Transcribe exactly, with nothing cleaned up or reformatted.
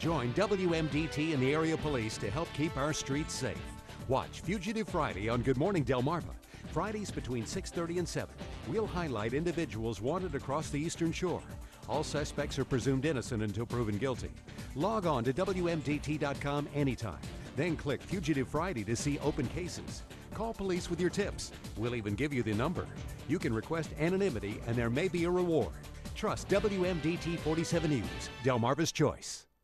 Join W M D T and the area police to help keep our streets safe. Watch Fugitive Friday on Good Morning Delmarva. Fridays between six thirty and seven. We'll highlight individuals wanted across the Eastern Shore. All suspects are presumed innocent until proven guilty. Log on to W M D T dot com anytime. Then click Fugitive Friday to see open cases. Call police with your tips. We'll even give you the number. You can request anonymity and there may be a reward. Trust W M D T forty-seven News, Delmarva's Choice.